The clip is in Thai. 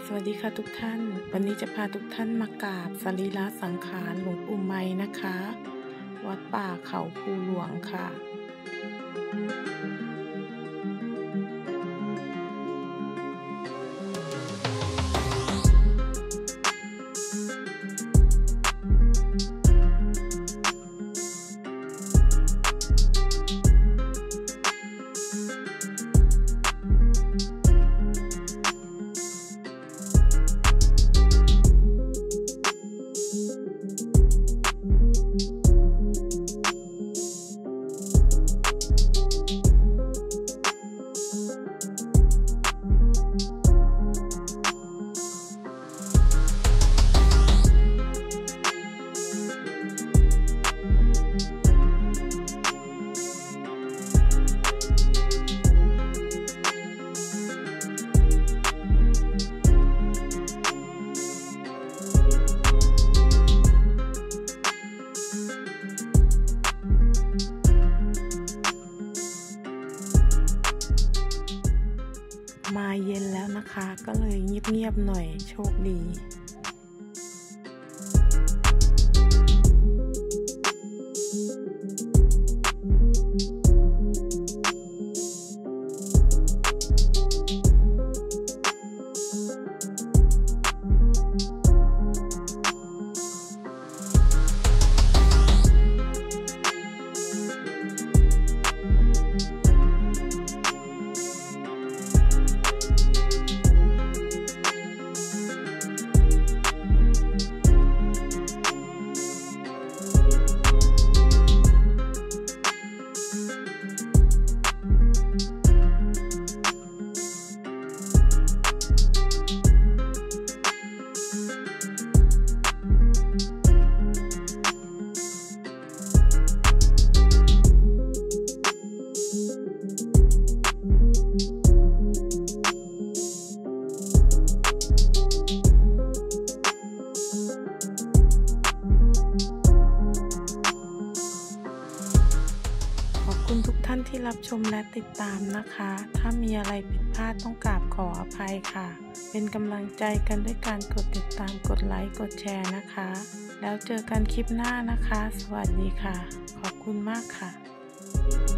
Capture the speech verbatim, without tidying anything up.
วัสดีค่ะทุกท่านวันนี้จะพาทุกท่านมากราบสรีระสังขารหลวงปู่ไมยนะคะวัดป่าเขาภูหลวงค่ะมาเย็นแล้วนะคะก็เลยเงียบๆหน่อยโชคดีขอบคุณทุกท่านที่รับชมและติดตามนะคะถ้ามีอะไรผิดพลาดต้องกราบขออภัยค่ะเป็นกำลังใจกันด้วยการกดติดตามกดไลค์กดแชร์นะคะแล้วเจอกันคลิปหน้านะคะสวัสดีค่ะขอบคุณมากค่ะ